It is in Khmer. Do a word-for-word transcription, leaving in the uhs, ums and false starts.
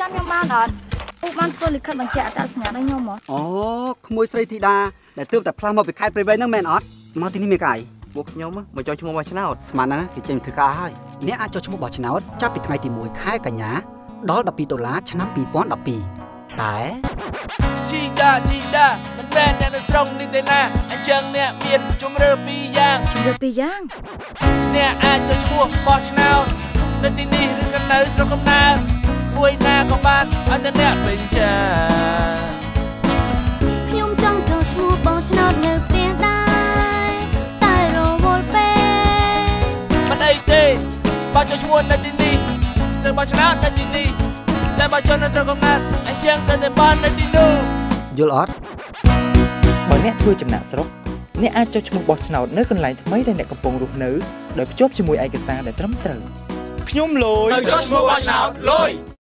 ចាំខ្ញុំបានអត់ពូបានធ្វើលិខិតបញ្ជាក់អត្តសញ្ញាណឲ្យខ្ញុំហ៎អូក្មួយស្រីធីតាដែលទើបតែផ្លាស់មកពីខេត្តព្រៃវែងហ្នឹងមែនអត់មកទីនេះមានកាយពួកខ្ញុំមកចុះឈ្មោះបោះឆ្នោតស្មានណាគេចេញធ្វើការហើយអ្នកអាចចុះឈ្មោះបោះឆ្នោតចាប់ពីថ្ងៃទីមួយខែកញ្ញាដល់ដប់ពីរដុល្លារឆ្នាំពីរពាន់ដប់ពីរតែជីតាជីតាមិនមែនអ្នកនៅស្រុកនេះទេណាអញ្ចឹងអ្នកមានជំរឿពីរយ៉ាងជំរឿពីរយ៉ាងអ្នកអាចចុះឈ្មោះបោះឆ្នោតនៅទីនេះឬក៏នៅស្រុកកំណើតមួយណាក៏បានឲ្យតែអ្នកពេញចិត្តខ្ញុំចង់ចុះឈ្មោះបោះឆ្នោតនៅផ្ទះដែរតែរវល់ពេកមិនអីទេបើចុះឈ្មោះនៅទីនេះឬបោះឆ្នោតនៅទីនេះតែបើចុះនៅស្រុកកំណើតអញ្ចឹងទៅតែបាននៅទីនោះយល់អត់បើអ្នកធ្វើចំណាក់ស្រុកអ្នកអាចចុះឈ្មោះបោះឆ្នោតនៅកន្លែងថ្មីដែលអ្នកកំពុងរស់នៅដោយភ្ជាប់ជាមួយឯកសារដែលត្រឹមត្រូវខ្ញុំលយទៅចុះឈ្មោះបោះឆ្នោតលយ